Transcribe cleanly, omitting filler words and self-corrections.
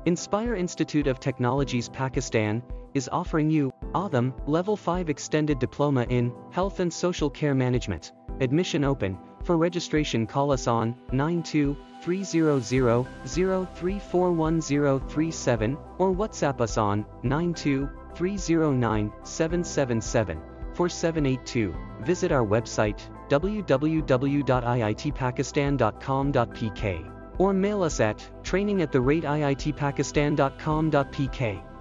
Inspire Institute of Technologies Pakistan is offering you othm Level 5 Extended Diploma in Health and Social Care Management. Admission open. For registration call us on 92-300-034137 or WhatsApp us on 92-309-777-4782. Visit our website www.iitpakistan.com.pk or mail us at training@iitpakistan.com.pk.